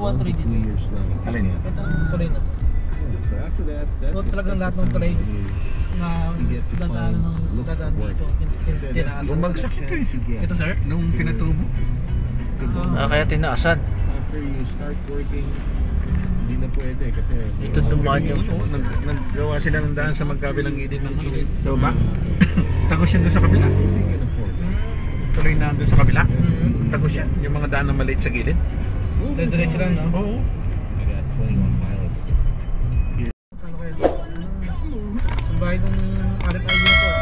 ang tuloy dito. Alin? Itong tuloy na to. So talagang lahat ng tuloy na dadaan dito. Bumagsak ito eh. Ito sir? Nung pinatubo. Kaya tinaasan. After you start working, hindi na pwede kasi Dito dumaan yung Naggawa sila ng daan sa magkabilang gilid ng so ba? Tagos yan doon sa kabila. Tuloy na doon sa kabila. Tagos yan. Yung mga daan na maliit sa gilid. Diretso lang, no? Oo. I got 21 pilots. Ano kaya dito? Ang bahay ng RFID na to.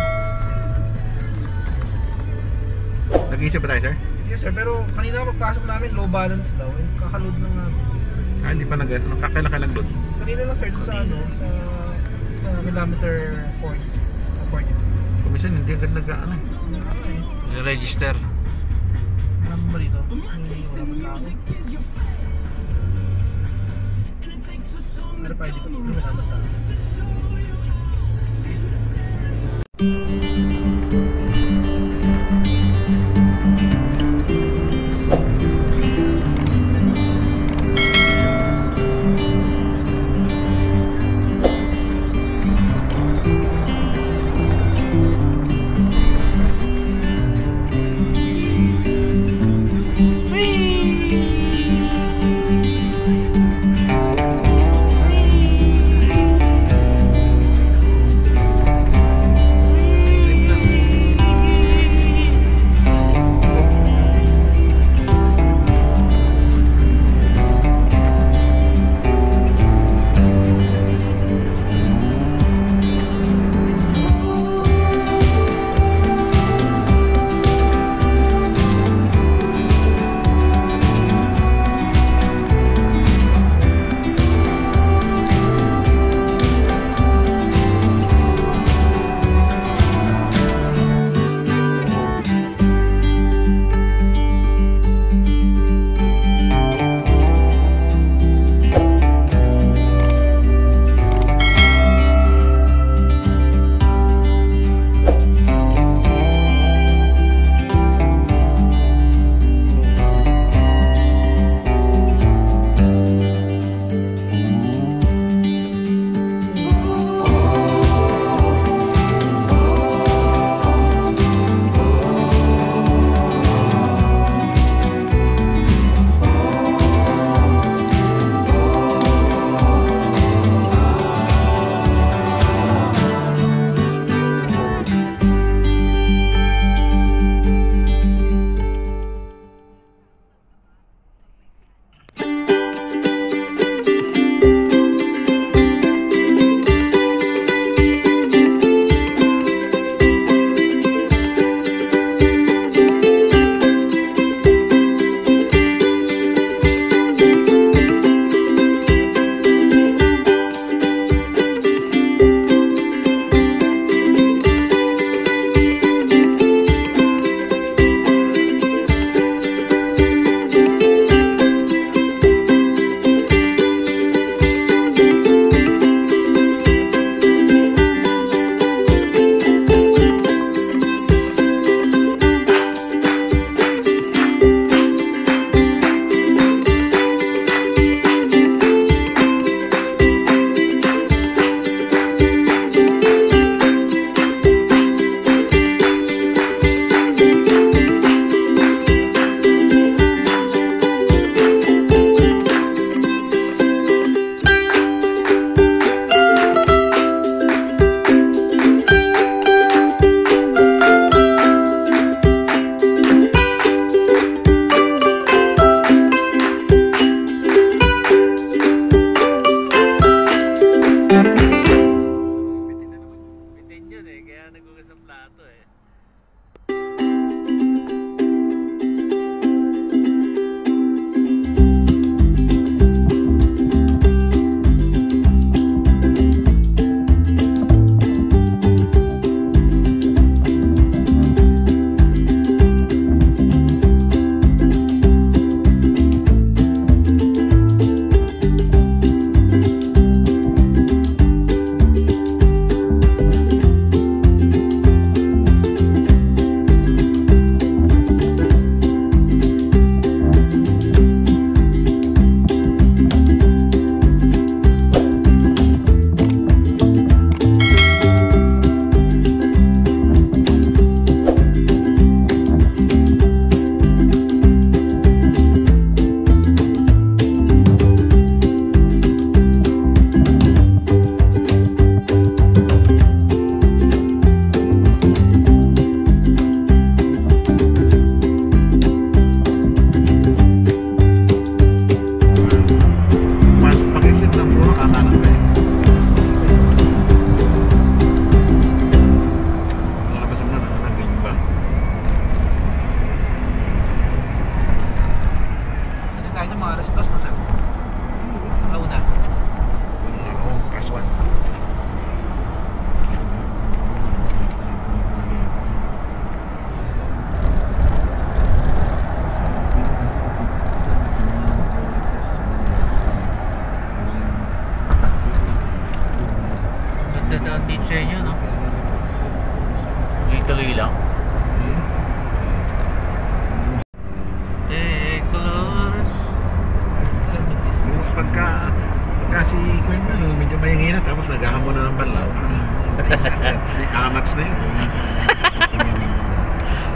Nag-iisip ba tayo, sir? Yes sir, pero kanina pagpasok namin low balance daw. Kakaload lang namin. Hindi pa kailan ka nag-load? Kanina lang sir, doon sa ano, sa millimeter 46, 42. Kumisan, hindi agad nag-ano. register. Alam mo ba dito? Wala pa tao. Pero pa dito, wala pa tao.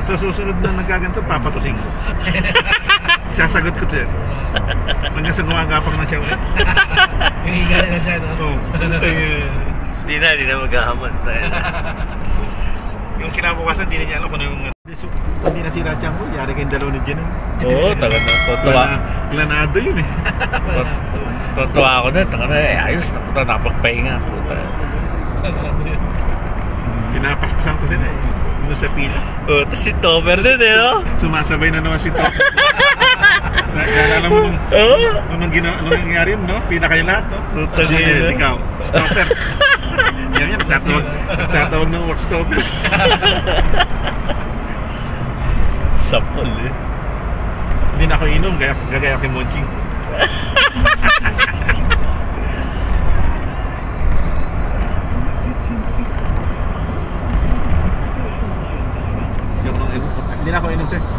Sa susunod na nagkaganto, papatusin ko. Isasagot ko, sir. Hanggang sa gumagapang na siya ulit. Hinihiga na siya, no? Oo. Hindi na maghahamon tayo. Yung kinabukasan, hindi na niya alam kung ano yung... Hindi na sila tiyang ko, yari kayong dalawa ni Jen. Oo, taga na. Tutuwa. Planado yun eh. Tutuwa ako na. Taka na, ayos. Napunta napagpahinga. Puta. Pinapaspasan ko sila eh. Yung sa pila. Oo, tapos si Tomer din eh, no? Sumasabay na naman si Tom. Naalala mo nung nangyari yun, no? Pila kayo lahat, no? Tutagin. Ikaw, stopper. Yan, nagtatawag ng work stopper. Sapol eh. Hindi na ako inom, gagaya kay Monching. Hindi na ako inom, sir.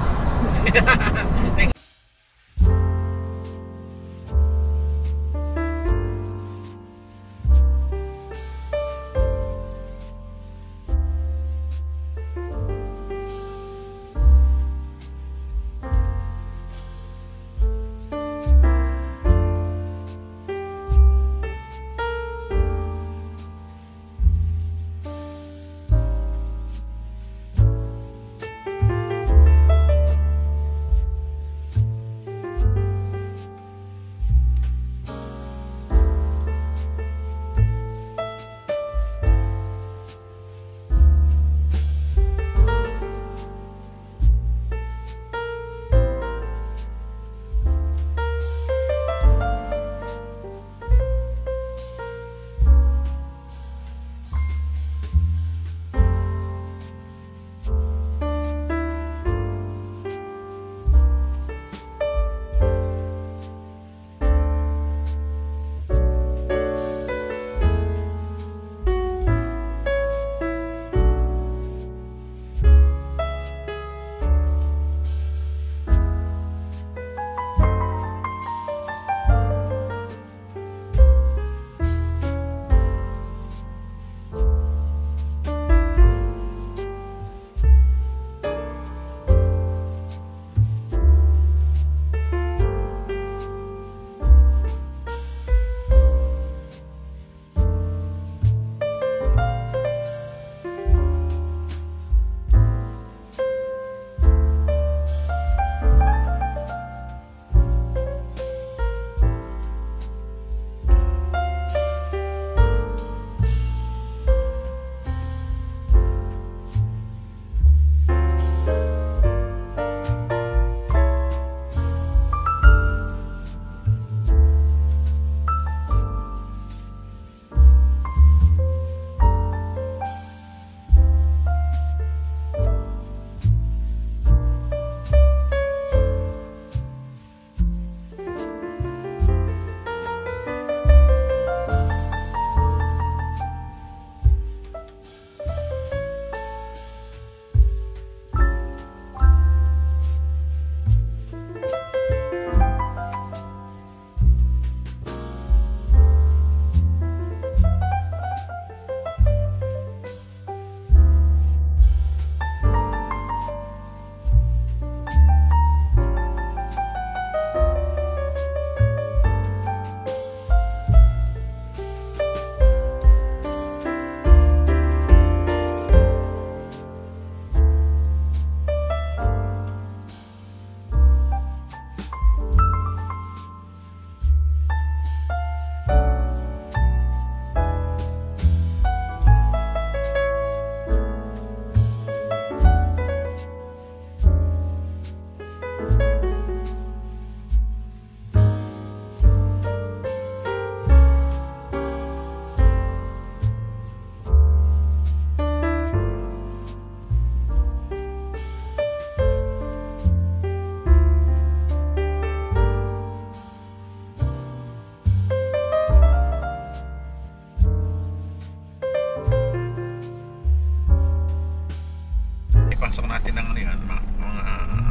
pasok natin ng ano yan, mga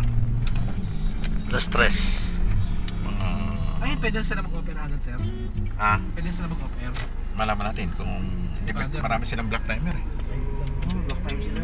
stress. mga Ay, pwede sila mag-offer agad, sir. Pwede sila mag-offer. malaman natin kung marami silang black timer eh. Block time sila.